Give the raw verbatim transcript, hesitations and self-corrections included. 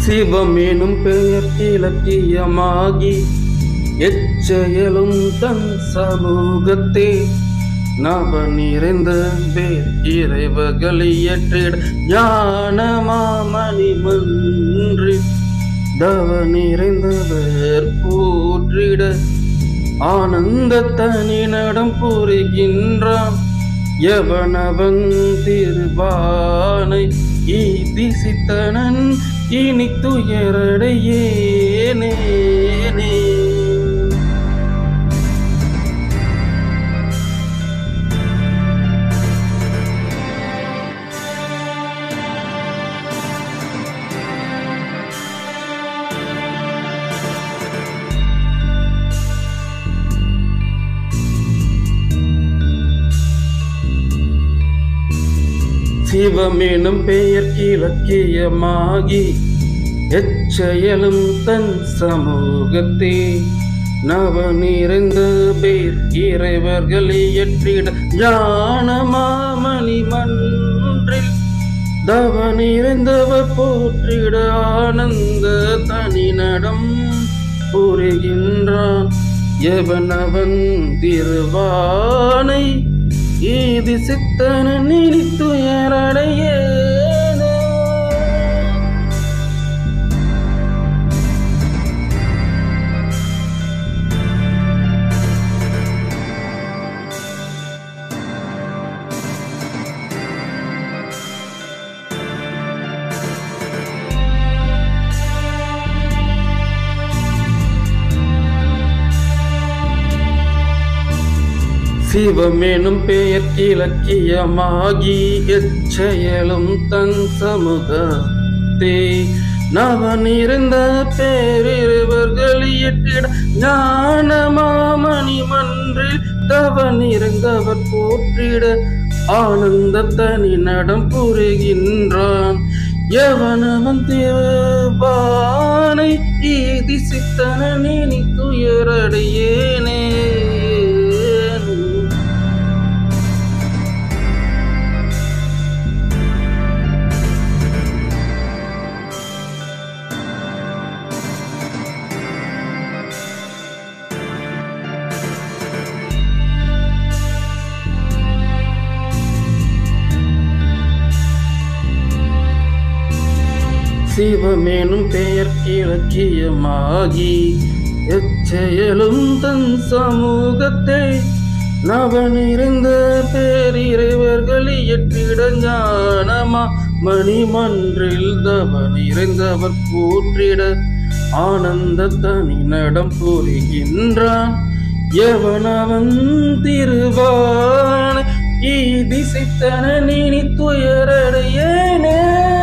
சிவம் எனும் பெயர் இலக்கியமாகி எச்செயலும் தன் சமூகத்தே நவ நிறைந்த பேர் இறைவர்கள் இயற்றிட ஞானமாமணி மன்றி தவ நிறைந்தவர் போற்றிட ஆனந்த தனி நடம் புரிகின்றான் எவனவன் திருவானை ஈதிசித்தனன் இனி துயரடையேனே. சிவமெனும் பெயர் இலக்கியமாகி எச்செயலும் தன் சமூகத்தே நவ நிறைந்த பேர் இறைவர்கள் இயற்றிட ஞானமாமணி மன்றில் தவ நிறைந்தவர் போற்றிட ஆனந்த தனி நடம் புரிகின்றான் எவனவன் திருவானை ஈதி சித்தனன் இனி துயரடையேனே. சிவமெனும் பெயர் இலக்கியமாகி எச்செயலும் தன் சமூகத்தே நவ நிறைந்த பேரிருவர்கள் இயற்றிட ஞானமாமணி மன்றில் தவ நிறைந்தவர் போற்றிட ஆனந்த தனி நடம் புரிகின்றான் எவனவன் திருவானை ஈதி சித்தனன் இனி துயரடையேனே. சிவமெனும் பெயர் இலக்கியமாகி எச்செயலும் தன் சமூகத்தை நவ நிறைந்த பேரிறைவர்கள் இயற்றிட ஞானமா மணிமன்றில் தவ நிறைந்தவர் போற்றிட ஆனந்த தனி நடம் புரிகின்றான் எவனவன் திருவானை ஈதி சித்தனன் இனி துயரடையேனே.